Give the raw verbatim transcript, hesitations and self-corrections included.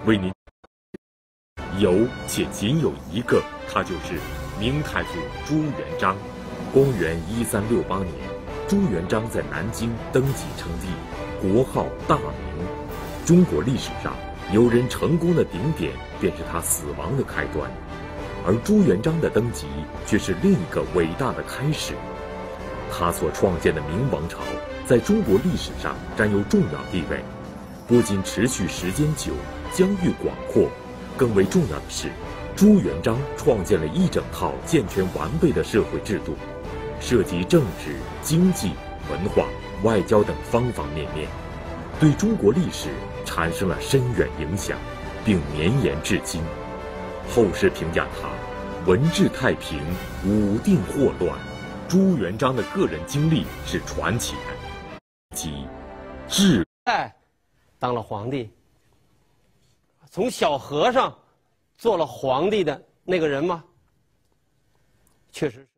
为您有且仅有一个，他就是明太祖朱元璋。公元一三六八年，朱元璋在南京登基称帝，国号大明。中国历史上有人成功的顶点，便是他死亡的开端，而朱元璋的登基却是另一个伟大的开始。他所创建的明王朝在中国历史上占有重要地位，不仅持续时间久，疆域广阔，更为重要的是，朱元璋创建了一整套健全完备的社会制度，涉及政治、经济、文化、外交等方方面面，对中国历史产生了深远影响，并绵延至今。后世评价他文治太平，武定祸乱。朱元璋的个人经历是传奇的，即治哎，当了皇帝，从小和尚做了皇帝的那个人吗？确实是。